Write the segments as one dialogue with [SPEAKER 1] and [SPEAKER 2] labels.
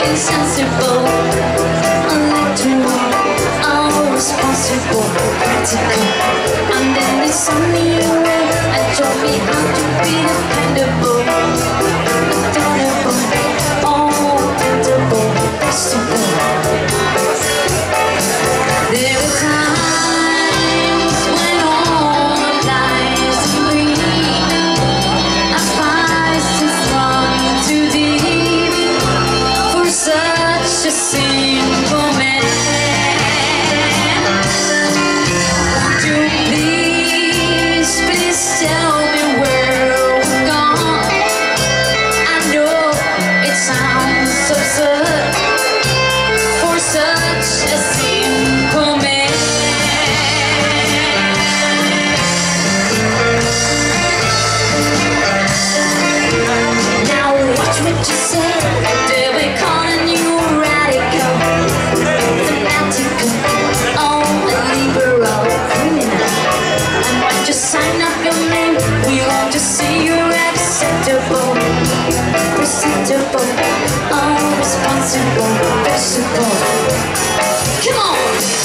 [SPEAKER 1] insensible, unnatural, irresponsible, practical. And then they send me away and taught me how to be dependable, adorable, all-dependable, possible. There were times when all lies in green, our fights is run too deep for such a simple man. Won't you please, please tell me where we're gone? I know it sounds absurd for such a simple man. Now watch what you say. They'll be calling you radical, fanatical, oh, liberal, criminal. And when you sign up your name, we want to see you acceptable, presentable, oh, responsible, versatile. Come on!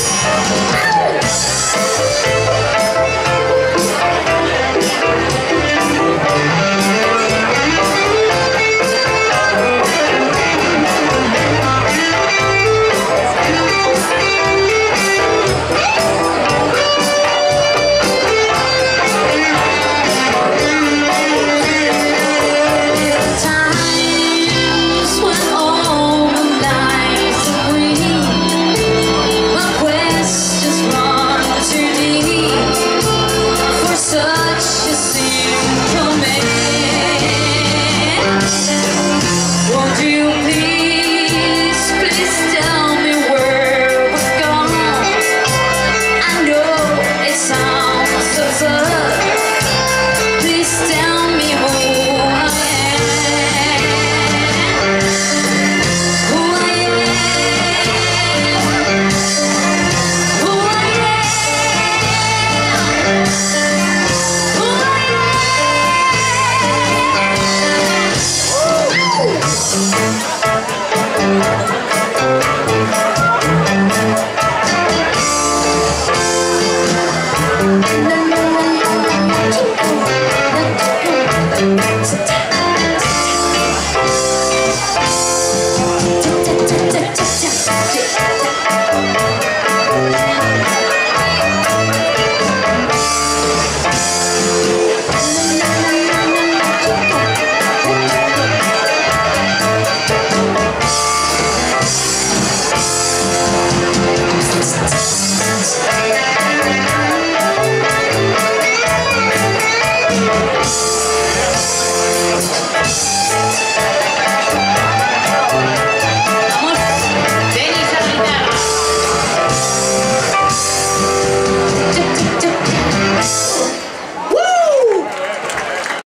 [SPEAKER 1] Times when all the lights are green, my questions run too deep for such a simple man. Won't you please, please tell me where we're gone? I know it sounds absurd. Please tell me who I am. Who I am. Who I am. Who I am.